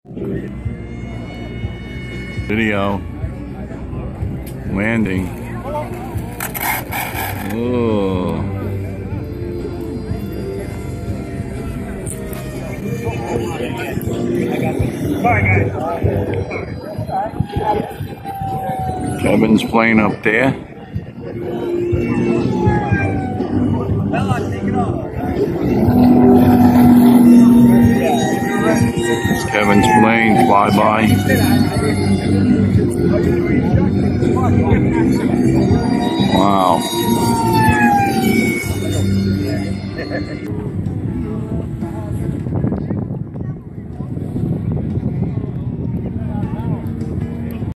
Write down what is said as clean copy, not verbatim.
Video. Landing. Oh. Kevin's playing up there. Kevin's playing flyby.